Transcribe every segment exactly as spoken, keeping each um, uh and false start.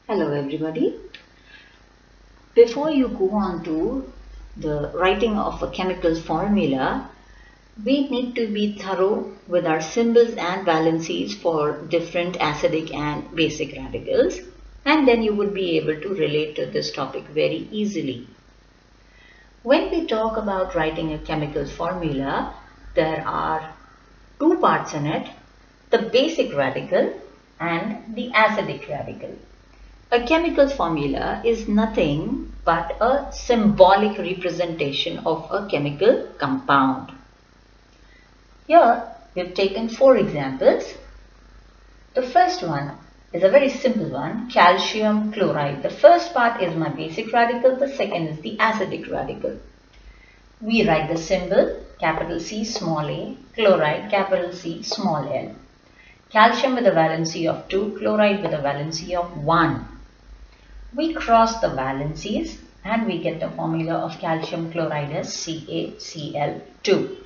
Hello everybody. Before you go on to the writing of a chemical formula, we need to be thorough with our symbols and valencies for different acidic and basic radicals, and then you would be able to relate to this topic very easily. When we talk about writing a chemical formula, there are two parts in it, the basic radical and the acidic radical. A chemical formula is nothing but a symbolic representation of a chemical compound. Here we have taken four examples. The first one is a very simple one, calcium chloride. The first part is my basic radical, the second is the acidic radical. We write the symbol capital C small a, chloride capital C small l. Calcium with a valency of two, chloride with a valency of one. We cross the valencies and we get the formula of calcium chloride as C a C l two.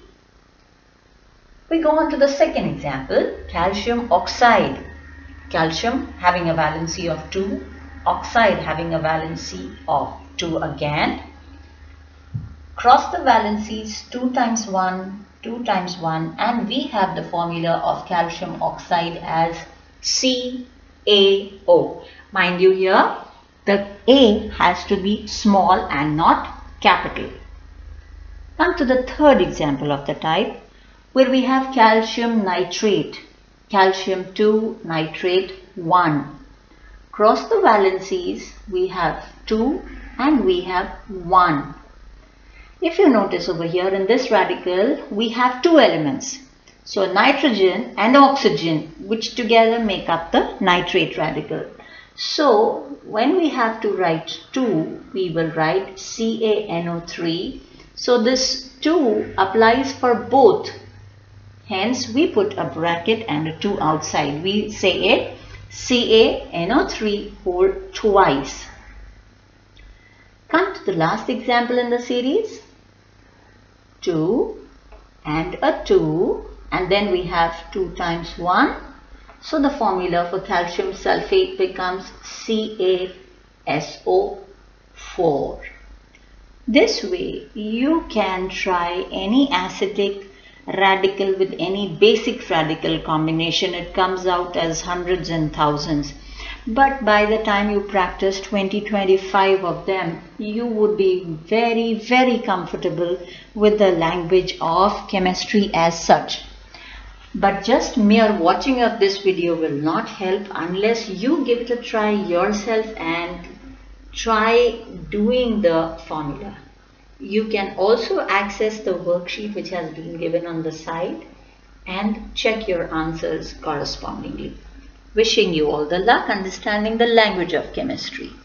We go on to the second example, calcium oxide. Calcium having a valency of two, oxide having a valency of two again. Cross the valencies, two times one, two times one, and we have the formula of calcium oxide as C a O. Mind you, here the A has to be small and not capital. Come to the third example of the type, where we have calcium nitrate, calcium two, nitrate one. Cross the valencies, we have two and we have one. If you notice over here in this radical, we have two elements. So nitrogen and oxygen, which together make up the nitrate radical. So when we have to write two, we will write C a N O three. So this two applies for both. Hence we put a bracket and a two outside. We say it C a N O three whole twice. Come to the last example in the series. two and a two, and then we have two times one. So the formula for calcium sulfate becomes C a S O four. This way you can try any acidic radical with any basic radical combination. It comes out as hundreds and thousands. But by the time you practice twenty to twenty-five of them, you would be very, very comfortable with the language of chemistry as such. But just mere watching of this video will not help unless you give it a try yourself and try doing the formula. You can also access the worksheet which has been given on the side and check your answers correspondingly. Wishing you all the luck understanding the language of chemistry.